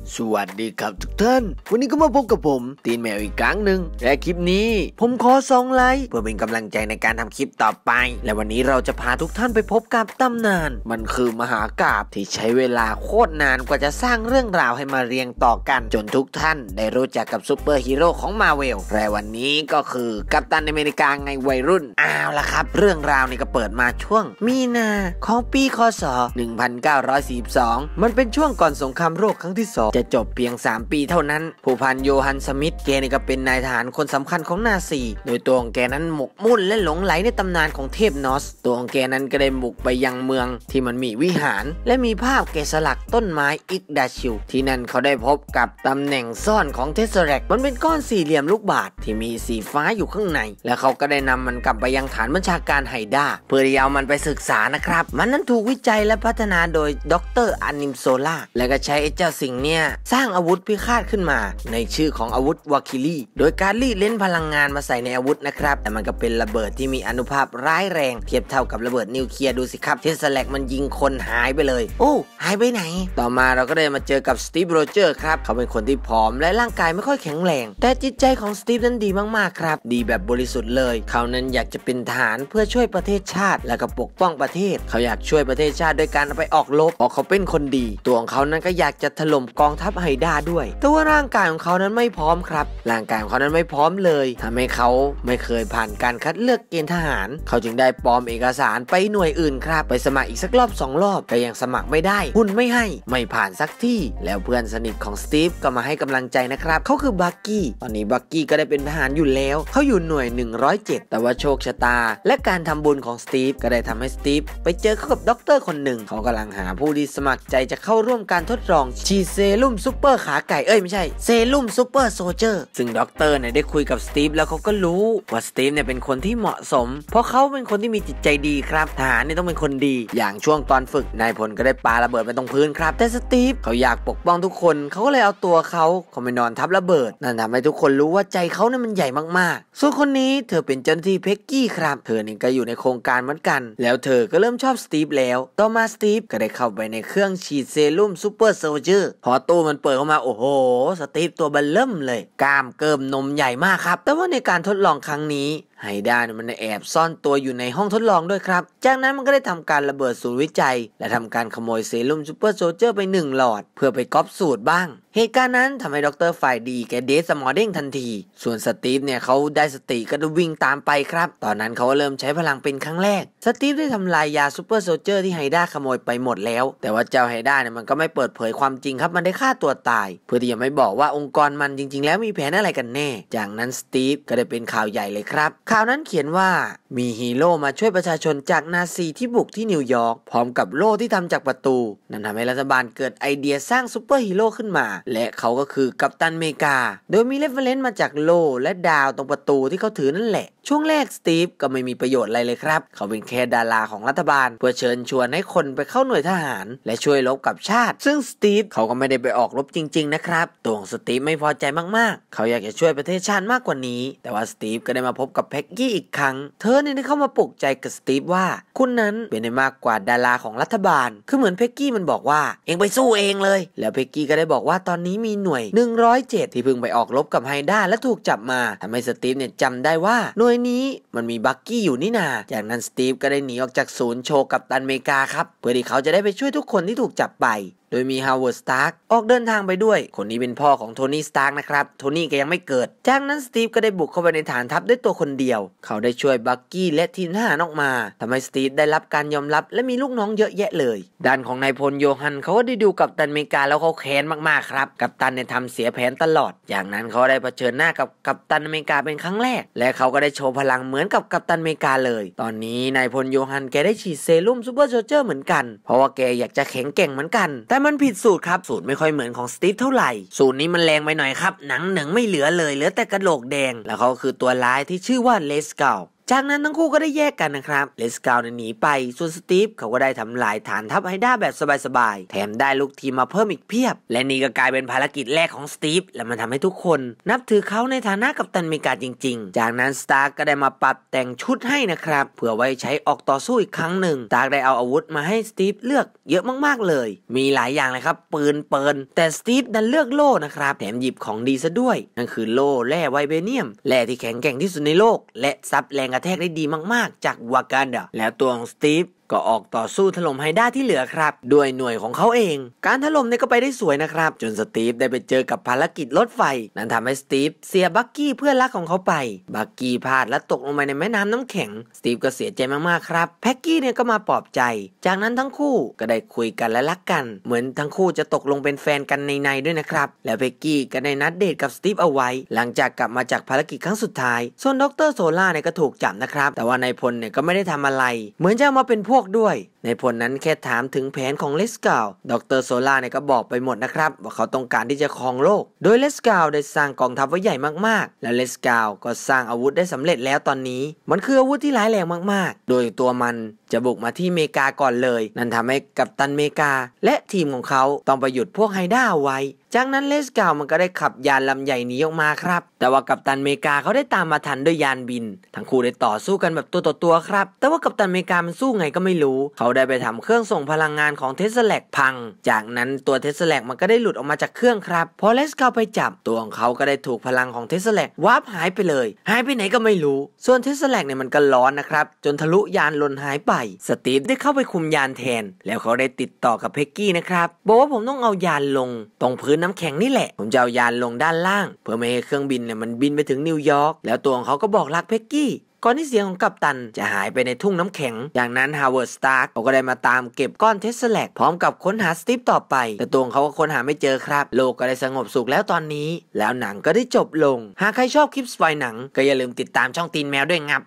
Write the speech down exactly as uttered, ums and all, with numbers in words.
สวัสดีครับทุกท่านวันนี้ก็มาพบกับผมตีนแมวอีกครั้งหนึ่งและคลิปนี้ผมขอสองไลค์เพื่อเป็นกำลังใจในการทำคลิปต่อไปและวันนี้เราจะพาทุกท่านไปพบกับตำนานมันคือมหากาพย์ที่ใช้เวลาโคตรนานกว่าจะสร้างเรื่องราวให้มาเรียงต่อกันจนทุกท่านได้รู้จักกับซูเปอร์ฮีโร่ของมาเวลและวันนี้ก็คือกัปตันอเมริกาไงวัยรุ่นอ้าวละครับเรื่องราวนี้ก็เปิดมาช่วงมีนาของปีคศหนึ่งพันเก้าร้อยสี่สิบสองมันเป็นช่วงก่อนสงครามโลกครั้งที่สองจะจบเพียงสามปีเท่านั้นผู้พันโยฮันสมิธแกนี่ก็เป็นนายทหารคนสำคัญของนาซีโดยตัวของแกนั้นหมกมุ่นและหลงไหลในตำนานของเทพนอสตัวของแกนั้นก็ได้บุกไปยังเมืองที่มันมีวิหารและมีภาพแกะสลักต้นไม้อิกดาชิลที่นั่นเขาได้พบกับตำแหน่งซ่อนของเทสแรกมันเป็นก้อนสี่เหลี่ยมลูกบาศก์ที่มีสีฟ้าอยู่ข้างในและเขาก็ได้นำมันกลับไปยังฐานบัญชาการไฮด้าเพื่อที่เอามันไปศึกษานะครับมันนั้นถูกวิจัยและพัฒนาโดยดร.อานิมโซล่าและก็ใช้ไอ้เจ้าสิ่งเนี้ยสร้างอาวุธพิฆาตขึ้นมาในชื่อของอาวุธวาคิลี่โดยการรีดเล่นพลังงานมาใส่ในอาวุธนะครับแต่มันก็เป็นระเบิดที่มีอานุภาพร้ายแรงเทียบเท่ากับระเบิดนิวเคลียร์ดูสิครับเทสแลกมันยิงคนหายไปเลยโอ้หายไปไหนต่อมาเราก็ได้มาเจอกับสตีฟโรเจอร์ครับเขาเป็นคนที่ผอมและร่างกายไม่ค่อยแข็งแรงแต่จิตใจของสตีฟนั้นดีมากๆครับดีแบบบริสุทธิ์เลยเขานั้นอยากจะเป็นทหารเพื่อช่วยประเทศชาติและก็ปกป้องประเทศเขาอยากช่วยประเทศชาติด้วยการไปออกรบเพราะเขาเป็นคนดีตัวของเขานั้นก็อยากจะถล่มกองทัพไฮด้าด้วยแต่ว่าร่างกายของเขานั้นไม่พร้อมครับร่างกายของเขานั้นไม่พร้อมเลยทำให้เขาไม่เคยผ่านการคัดเลือกเกณฑ์ทหารเขาจึงได้ปลอมเอกสารไปหน่วยอื่นครับไปสมัครอีกสักรอบสองรอบแต่ยังสมัครไม่ได้หุ่นไม่ให้ไม่ผ่านสักที่แล้วเพื่อนสนิทของสตีฟก็มาให้กำลังใจนะครับเขาคือบักกี้ตอนนี้บักกี้ก็ได้เป็นทหารอยู่แล้วเขาอยู่หน่วยหนึ่งร้อยเจ็ดแต่ว่าโชคชะตาและการทำบุญของสตีฟก็ได้ทำให้สตีฟไปเจอเข้ากับด็อกเตอร์คนหนึ่งเขากำลังหาผู้ที่สมัครใจจะเข้าร่วมการทดลองฉีดเซรุ่มซุปเปอร์ขาไก่เอ้ยไม่ใช่เซรุ่มซุปเปอร์โซเจอร์ซึ่งด็อกเตอร์เนี่ยได้คุยกับสตีฟแล้วเขาก็รู้ว่าสตีฟเนี่ยเป็นคนที่เหมาะสมเพราะเขาเป็นคนที่มีจิตใจดีครับทหารเนี่ยต้องเป็นคนดีอย่างช่วงตอนฝึกนายพลก็ได้ปาระเบิดไปตรงพื้นครับแต่สตีฟเขาอยากปกป้องทุกคนเขาก็เลยเอาตัวเขาเขาไปนอนทับระเบิดนั่นทำให้ทุกคนรู้ว่าใจเขาเนี่ยมันใหญ่มากๆส่วนคนนี้เธอเป็นเจ้าหน้าที่เพ็กกี้ครับเธอเนี่ยก็อยู่ในโครงการเหมือนกันแล้วเธอก็เริ่มชอบสตีฟแล้วต่อมาสตีฟก็ได้เข้าไปในเครื่องฉีดเซรุ่มซุปเปอร์โซเจอร์พอตู้มันเปิดเข้ามาโอ้โหสตีฟตัวเบลเริ่มเลยกล้ามเกิมนมใหญ่มากครับแต่ว่าในการทดลองครั้งนี้ไฮด้าเนี่ยมันแอบซ่อนตัวอยู่ในห้องทดลองด้วยครับจากนั้นมันก็ได้ทำการระเบิดศูนย์วิจัยและทำการขโมยเซรุ่มซูเปอร์โซลเจอร์ไปหนึ่งหลอดเพื่อไปก๊อปสูตรบ้างเหตุการณ์นั้นทำให้ด็อกเตอร์ฝ่ายดีแกเดสสมอเด้งทันทีส่วนสตีฟเนี่ยเขาได้สติก็จะวิ่งตามไปครับตอนนั้นเขาเริ่มใช้พลังเป็นครั้งแรกสตีฟได้ทำลายยาซูเปอร์โซลเจอร์ที่ไฮด้าขโมยไปหมดแล้วแต่ว่าเจ้าไฮด้าเนี่ยมันก็ไม่เปิดเผยความจริงครับมันได้ฆ่าตัวตายเพื่อที่จะไม่บอกว่าองค์กรมันจริงๆแล้วมีแผนอะไรกันแน่จากนั้นสตีฟก็ได้เป็นข่าวใหญ่เลยครับข่าวนั้นเขียนว่ามีฮีโร่มาช่วยประชาชนจากนาซีที่บุกที่นิวยอร์กพร้อมกับโล่ที่ทำจากประตูนั่นทำให้รัฐบาลเกิดไอเดียสร้างซูเปอร์ฮีโร่ขึ้นมาและเขาก็คือกัปตันอเมริกาโดยมีเรฟเฟอเรนซ์มาจากโล่และดาวตรงประตูที่เขาถือนั่นแหละช่วงแรกสตีฟก็ไม่มีประโยชน์อะไรเลยครับเขาเป็นแค่ดาราของรัฐบาลเพื่อเชิญชวนให้คนไปเข้าหน่วยทหารและช่วยรบกับชาติซึ่งสตีฟเขาก็ไม่ได้ไปออกรบจริงๆนะครับตัวของสตีฟไม่พอใจมากๆเขาอยากจะช่วยประเทศชาติมากกว่านี้แต่ว่าสตีฟก็ได้มาพบกับแพ็กกี้อีกครั้งเธอเนี่ยได้เข้ามาปลุกใจกับสตีฟว่าคุณนั้นเป็นได้มากกว่าดาราของรัฐบาลคือเหมือนแพ็กกี้มันบอกว่าเองไปสู้เองเลยแล้วแพ็กกี้ก็ได้บอกว่าตอนนี้มีหน่วยหนึ่งร้อยเจ็ดที่เพิ่งไปออกรบกับไฮด้าและถูกจับมาทำให้สตีฟเนี่ยจำได้ว่าหน่วยนี้มันมีบักกี้อยู่นี่นาจากนั้นสตีฟก็ได้หนีออกจากศูนย์โชว์กัปตันอเมริกาครับเพื่อที่เขาจะได้ไปช่วยทุกคนที่ถูกจับไปโดยมีฮาวเวิร์ด สตาร์กออกเดินทางไปด้วยคนนี้เป็นพ่อของโทนี่ สตาร์กนะครับโทนี่ก็ยังไม่เกิดจากนั้นสตีฟก็ได้บุกเข้าไปในฐานทัพด้วยตัวคนเดียวเขาได้ช่วยบักกี้และทีมทหารออกมาทำให้สตีฟได้รับการยอมรับและมีลูกน้องเยอะแยะเลยด้านของนายพลโยฮันเขาก็ได้ดูกัปตันอเมริกาแล้วเขาแค้นมากๆครับกัปตันเนี่ยทำเสียแผนตลอดอย่างนั้นเขาได้เผชิญหน้ากับกัปตันอเมริกาเป็นครั้งแรกและเขาก็ได้โชว์พลังเหมือนกับกัปตันอเมริกาเลยตอนนี้นายพลโยฮันแกได้ฉีดเซรุ่มซูเปอร์โซลเจอร์เหมือนกันเพราะว่าแกอยากจะแข็งแกร่งเหมือนกันแต่มันผิดสูตรครับสูตรไม่ค่อยเหมือนของสตีฟเท่าไหร่สูตรนี้มันแรงไปหน่อยครับหนังหนึ่งไม่เหลือเลยเหลือแต่กระโหลกแดงแล้วเขาคือตัวร้ายที่ชื่อว่าเลสเกลจากนั้นทั้งคู่ก็ได้แยกกันนะครับเลสกาวหนีไปส่วนสตีฟเขาก็ได้ทำลายฐานทัพไฮด้าแบบสบายๆแถมได้ลูกทีมมาเพิ่มอีกเพียบและนี่ก็กลายเป็นภารกิจแรกของสตีฟและมันทำให้ทุกคนนับถือเขาในฐานะกัปตันอเมริกาจริงๆจากนั้นสตาร์กก็ได้มาปรับแต่งชุดให้นะครับเพื่อไว้ใช้ออกต่อสู้อีกครั้งหนึ่งสตาร์กได้เอาอาวุธมาให้สตีฟเลือกเยอะมากๆเลยมีหลายอย่างเลยครับปืนเปิลแต่สตีฟดันเลือกโล่นะครับแถมหยิบของดีซะด้วยนั่นคือโล่แร่ไวเบเนียมแร่ที่แข็งแกร่งที่สุดในโลกและซับแรงกระแทกได้ดีมากๆจากวากันดาแล้วตัวของสตีฟก็ออกต่อสู้ถล่มไฮด้าที่เหลือครับด้วยหน่วยของเขาเองการถล่มเนี่ยก็ไปได้สวยนะครับจนสตีฟได้ไปเจอกับภารกิจรถไฟนั่นทำให้สตีฟเสียบักกี้เพื่อนรักของเขาไปบักกี้พลาดและตกลงไปในแม่น้ำน้ำแข็งสตีฟก็เสียใจมากๆครับแพ็กกี้เนี่ยก็มาปลอบใจจากนั้นทั้งคู่ก็ได้คุยกันและรักกันเหมือนทั้งคู่จะตกลงเป็นแฟนกันในในด้วยนะครับแล้วแพ็กกี้ก็ได้นัดเดทกับสตีฟเอาไว้หลังจากกลับมาจากภารกิจครั้งสุดท้ายส่วนดรโซล่าเนี่ยก็ถูกจับนะครับแต่ว่านายพลเนี่ยก็ไม่ได้ทำอะไรเหมือนจะเอามาเป็นพวกด้วยในผลนั้นแค่ถามถึงแผนของเลสกาวดรโซล่าเนี่ยก็บอกไปหมดนะครับว่าเขาต้องการที่จะครองโลกโดยเลสกาวได้สร้างกองทัพไว้ใหญ่มากๆและเลสกาวก็สร้างอาวุธได้สำเร็จแล้วตอนนี้มันคืออาวุธที่ร้ายแรงมากๆโดยตัวมันจะบุกมาที่เมกาก่อนเลยนั่นทำให้กัปตันเมกาและทีมของเขาต้องไปหยุดพวกไฮด้าเอาไว้จากนั้นเลสกาวมันก็ได้ขับยานลำใหญ่หนีออกมาครับแต่ว่ากัปตันเมกาเขาได้ตามมาทันด้วยยานบินทั้งคู่ได้ต่อสู้กันแบบตัวต่อตัวครับแต่ว่ากัปตันเมกามันสู้ไงก็ไม่รู้เขาได้ไปทำเครื่องส่งพลังงานของเทสแลกพังจากนั้นตัวเทสแลกมันก็ได้หลุดออกมาจากเครื่องครับพอเลสกาวไปจับตัวของเขาก็ได้ถูกพลังของเทสแลกวาร์ปหายไปเลยหายไปไหนก็ไม่รู้ส่วนเทสแลกเนี่ยมันก็ร้อนนะครับจนทะลุยานหล่นหายไปสตีฟได้เข้าไปคุมยานแทนแล้วเขาได้ติดต่อกับเพ็กกี้นะครับบอกว่าผมต้องเอายานลงตรงพื้นน้ำแข็งนี่แหละผมจะเอายานลงด้านล่างเพื่อไม่ให้เครื่องบินเนี่ยมันบินไปถึงนิวยอร์กแล้วตัวของเขาก็บอกรักเพ็กกี้ก่อนที่เสียงของกัปตันจะหายไปในทุ่งน้ำแข็งจากนั้นฮาวเวิร์ดสตาร์กเขาก็ได้มาตามเก็บก้อนเทสแลกพร้อมกับค้นหาสตีฟต่อไปแต่ตัวของเขาก็ค้นหาไม่เจอครับโลกก็ได้สงบสุขแล้วตอนนี้แล้วหนังก็ได้จบลงหากใครชอบคลิปสปอยหนังก็อย่าลืมติดตามช่องตีนแมวด้วยงับ